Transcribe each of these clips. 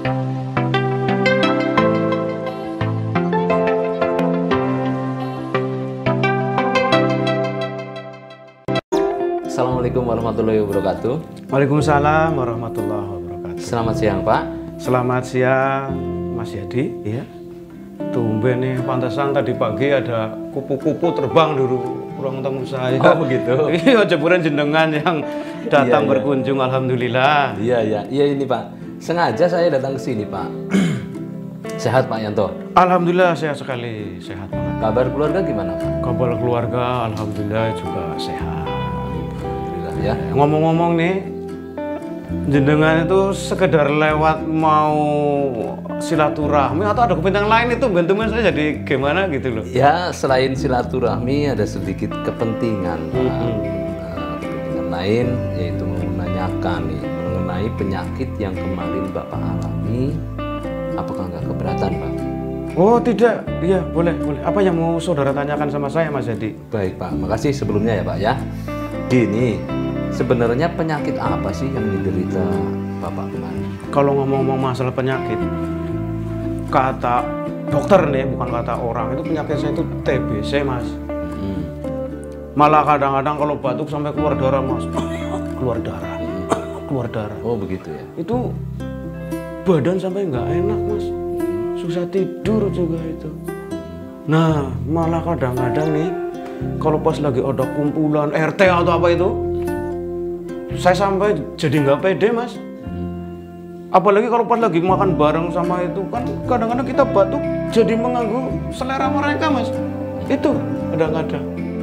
Assalamualaikum warahmatullahi wabarakatuh. Waalaikumsalam warahmatullahi wabarakatuh. Selamat siang Pak. Selamat siang Mas Yadi. Iya. Tumben nih, pantesan tadi pagi ada kupu-kupu terbang dulu ruang tamu saya. Oh begitu. Iya, jeburan jenengan yang datang berkunjung. Alhamdulillah. Iya ini Pak. Sengaja saya datang ke sini Pak. Sehat Pak Yanto? Alhamdulillah sehat sekali, sehat banget. Kabar keluarga gimana Pak? Kabar keluarga alhamdulillah juga sehat. Ya. Ngomong-ngomong nih, jenengan itu sekedar lewat mau silaturahmi atau ada kepentingan lain itu bantuan saya jadi gimana gitu loh? Ya selain silaturahmi ada sedikit kepentingan kepentingan lain yaitu menanyakan nih mengenai penyakit yang kemarin Bapak alami, apakah nggak keberatan Pak? Oh tidak, iya boleh. Apa yang mau saudara tanyakan sama saya Mas Yadi? Baik Pak, makasih sebelumnya ya Pak ya. Gini, sebenarnya penyakit apa sih yang diderita Bapak kemarin? Kalau ngomong-ngomong masalah penyakit, kata dokter nih, bukan kata orang, itu penyakit saya itu TBC Mas. Malah kadang-kadang kalau batuk sampai keluar darah Mas. Keluar darah. Oh begitu ya? Itu badan sampai nggak enak Mas. Susah tidur juga itu. Nah, malah kadang-kadang nih, kalau pas lagi ada kumpulan RT atau apa itu, saya sampai jadi nggak pede Mas. Apalagi kalau pas lagi makan bareng sama itu kan kadang-kadang kita batuk jadi mengganggu selera mereka Mas. Itu kadang-kadang.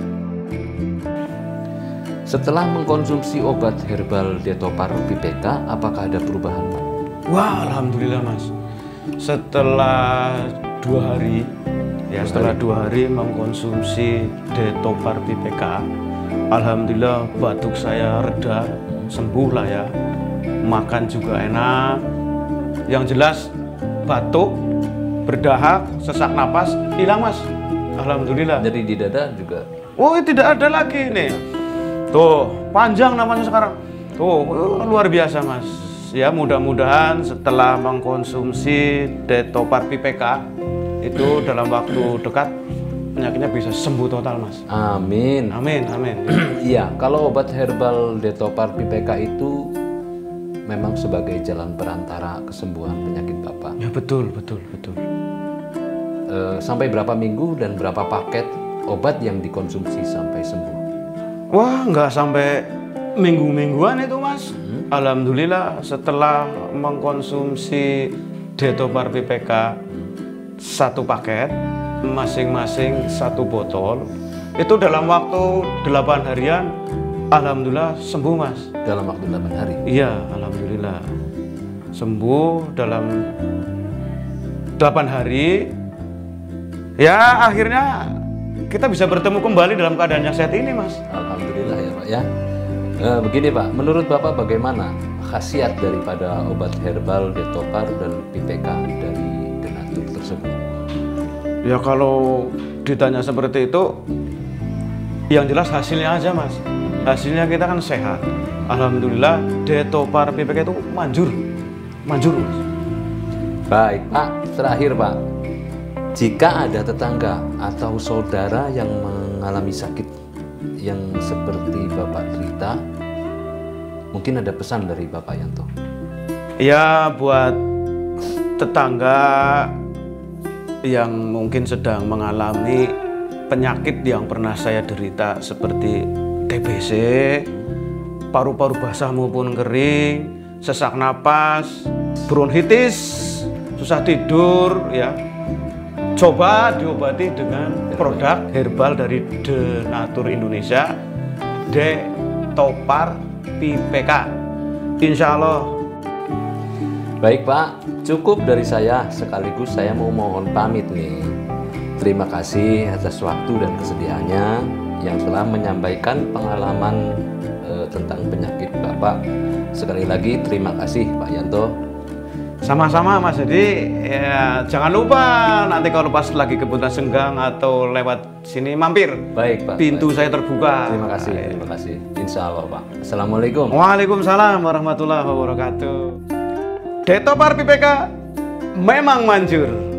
Setelah mengkonsumsi obat herbal Detopar PPK, apakah ada perubahan Pak? Wah alhamdulillah Mas. Setelah 2 hari ya, setelah 2 hari mengkonsumsi Detopar PPK, alhamdulillah batuk saya reda, sembuh lah ya. Makan juga enak. Yang jelas batuk, berdahak, sesak napas hilang Mas. Alhamdulillah. Dari di dada juga? Oh tidak ada lagi nih. Tuh panjang namanya sekarang. Tuh luar biasa Mas. Ya mudah-mudahan setelah mengkonsumsi Detopar PPK itu dalam waktu dekat penyakitnya bisa sembuh total Mas. Amin. Amin. Iya, kalau obat herbal Detopar PPK itu memang sebagai jalan perantara kesembuhan penyakit Bapak. Ya betul. Sampai berapa minggu dan berapa paket obat yang dikonsumsi sampai sembuh? Wah nggak sampai minggu-mingguan itu Mas. Alhamdulillah setelah mengkonsumsi Detopar PPK 1 paket, masing-masing 1 botol, itu dalam waktu 8 harian alhamdulillah sembuh Mas. Dalam waktu 8 hari? Iya alhamdulillah sembuh dalam 8 hari. Ya akhirnya kita bisa bertemu kembali dalam keadaan yang sehat ini Mas. Alhamdulillah ya Pak ya. Begini Pak, menurut Bapak bagaimana khasiat daripada obat herbal Detopar dan PPK dari Denatur tersebut? Ya kalau ditanya seperti itu, yang jelas hasilnya aja Mas. Hasilnya kita kan sehat. Alhamdulillah Detopar PPK itu manjur Mas. Baik Pak, terakhir Pak, jika ada tetangga atau saudara yang mengalami sakit yang seperti Bapak cerita, mungkin ada pesan dari Bapak Yanto. Ya buat tetangga yang mungkin sedang mengalami penyakit yang pernah saya derita seperti TBC, paru-paru basah maupun kering, sesak napas, bronkitis, susah tidur ya. Coba diobati dengan produk herbal dari Denatur Indonesia, Detopar PPK. Insya Allah. Baik Pak, cukup dari saya. Sekaligus saya mau mohon pamit nih. Terima kasih atas waktu dan kesediaannya yang telah menyampaikan pengalaman tentang penyakit Bapak. Sekali lagi terima kasih Pak Yanto. Sama-sama Mas. Jadi ya, jangan lupa nanti kalau pas lagi kebutuhan senggang atau lewat sini mampir. Baik Pak. Pintu saya terbuka. Terima kasih. Insya Allah Pak. Assalamualaikum. Waalaikumsalam warahmatullahi wabarakatuh. Detopar PPK memang manjur.